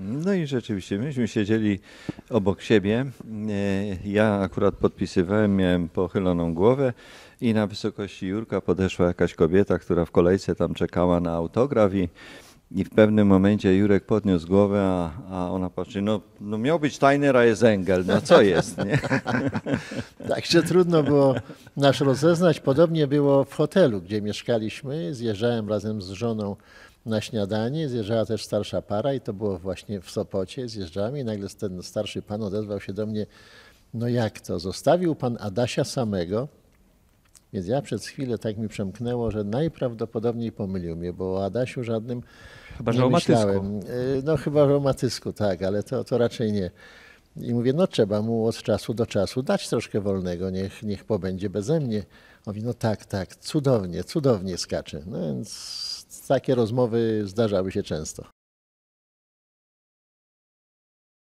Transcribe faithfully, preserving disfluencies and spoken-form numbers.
No i rzeczywiście, myśmy siedzieli obok siebie. E, Ja akurat podpisywałem, miałem pochyloną głowę i na wysokości Jurka podeszła jakaś kobieta, która w kolejce tam czekała na autograf i, i w pewnym momencie Jurek podniósł głowę, a, a ona patrzy, no, no miał być Steiner, a jest Engel, no co jest, nie? Tak się trudno było nas rozeznać. Podobnie było w hotelu, gdzie mieszkaliśmy. Zjeżdżałem razem z żoną na śniadanie, zjeżdżała też starsza para i to było właśnie w Sopocie. Zjeżdżałem i nagle ten starszy pan odezwał się do mnie, no jak to, zostawił pan Adasia samego? Więc ja przez chwilę tak mi przemknęło, że najprawdopodobniej pomylił mnie, bo o Adasiu żadnym Chyba, że nie o Matysku. myślałem. Y, No chyba, że o Matysku, tak, ale to, to raczej nie. I mówię, no trzeba mu od czasu do czasu dać troszkę wolnego, niech, niech pobędzie beze mnie. On mówi, no tak, tak, cudownie, cudownie skacze. No więc takie rozmowy zdarzały się często.